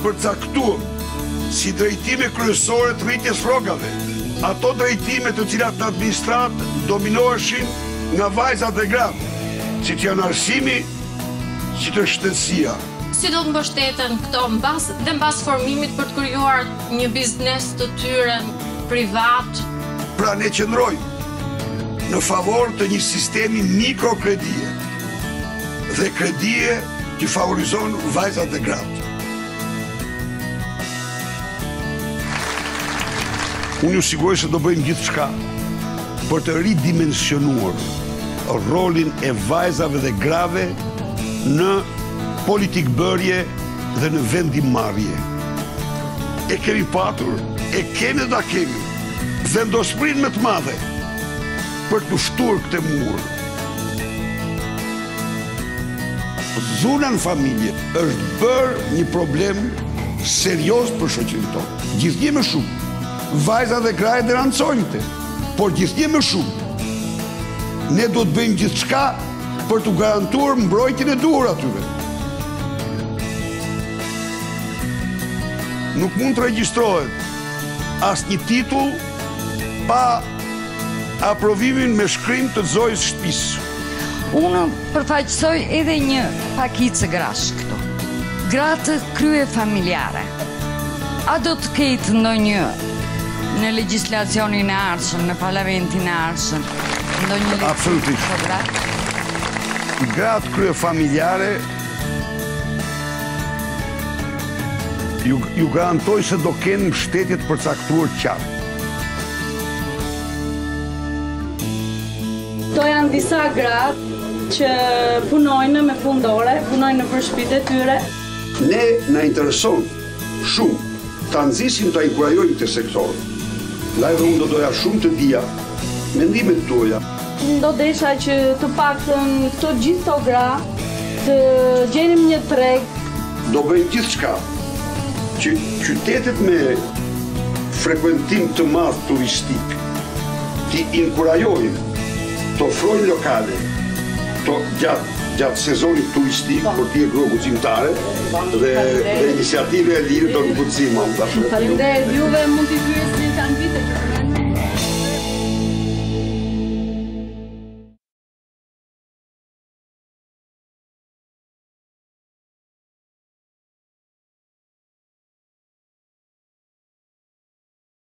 përcaktuam si drejtime kryesore të rritjes rrogave, ato drejtime të cilat në administratë dominoheshin nga vajzat dhe gratë, si që janë arsimi, si të shtetësia. Si do të mbështeten këto mbas formimit për të krijuar një biznes të tyre privat? Pra ne qëndrojmë në favor të një sistemi mikrokredie dhe kredie që favorizon vajzat dhe gratë. Unë ju siguroj se do bëjmë gjithë shka për të ridimensionuar rolin e vajzave dhe grave në politik bërje dhe në vendimmarrje. E kemi patur, e kemi dhe kemi vendosprin më të madhe për të shtuar këtë mur. Dhuna në familje është bërë një problem serios për shoqërinë tonë. Gjithnjë më shumë, vajza dhe graja derancojnë të, por gjithnjë më shumë, ne do të bëjmë gjithçka për të garantuar mbrojtjen e duhur atyre. Nuk mund të regjistrohet asnjë titull pa aprovimin me shkrim të zojës shtëpisë. Unë përfaqësoj edhe një pakicë grash këtu. Gratë krye familjare. A do të ketë ndonjë në legjislacionin e ardhshëm, në parlamentin e ardhshëm, ndonjë absolutisht. Gratë krye familjare ju garantoj se do kenë mbështetje të përcaktuar qartë. Këto janë disa gratë që punojnë me fundore, punojnë në shtëpitë e tyre. Ne na intereson shumë ta nxisim, ta inkurajojmë këtë sektor. Edhe unë do doja shumë të dija mendimet tuaja. Do desha që të paktën këto gjithë këto gra të gjenim një treg. Do bëjmë gjithçka që qytetet me frekuentim të madh turistik t'i inkurajojmë të ofrojnë lokale gjatë sezonit turistik për t'i e grogu qimtare dhe iniciative e lirë do në përcima. Faleminderit juve, mund t'i pyes një kanë vite që